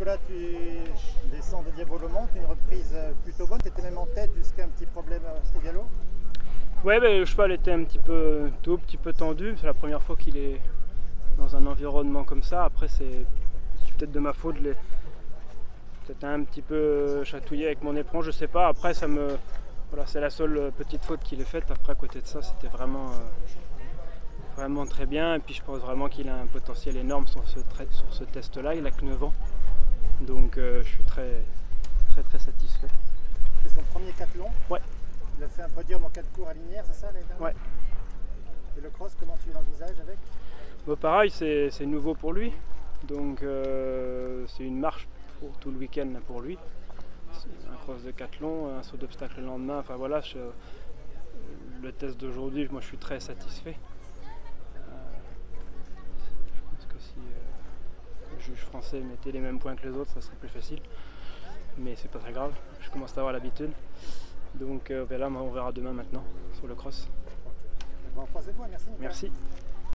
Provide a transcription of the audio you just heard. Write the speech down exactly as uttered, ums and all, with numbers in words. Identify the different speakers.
Speaker 1: Nicolas, tu descends de Diabolo monte, une reprise plutôt bonne, tu étais même en tête jusqu'à un petit problème au galop.
Speaker 2: Ouais, ben, le cheval était un petit peu tout petit peu tendu, c'est la première fois qu'il est dans un environnement comme ça. Après c'est peut-être de ma faute, je l'ai peut-être un petit peu chatouillé avec mon éperon, je sais pas. Après ça me voilà, c'est la seule petite faute qu'il ait faite. Après à côté de ça, c'était vraiment euh, vraiment très bien. Et puis je pense vraiment qu'il a un potentiel énorme sur ce, sur ce test-là. Il a que neuf ans, donc euh, je suis très très très satisfait.
Speaker 1: C'est son premier cathlon.
Speaker 2: Ouais.
Speaker 1: Il a fait un podium en quatre cours à Linière, c'est ça l'année dernière?
Speaker 2: Ouais.
Speaker 1: Et le cross, comment tu l'envisages avec?
Speaker 2: Bon, pareil, c'est nouveau pour lui, donc euh, c'est une marche pour tout le week-end pour lui. Un cross de cathlon, un saut d'obstacle le lendemain, enfin voilà, je, le test d'aujourd'hui, moi je suis très satisfait. Euh, je pense que si euh, le juge français mettait les mêmes points que les autres, ça serait plus facile, mais c'est pas très grave, je commence à avoir l'habitude. Donc euh, ben là, on verra demain maintenant sur le cross.
Speaker 1: Bon, croisez-moi, merci.
Speaker 2: Merci.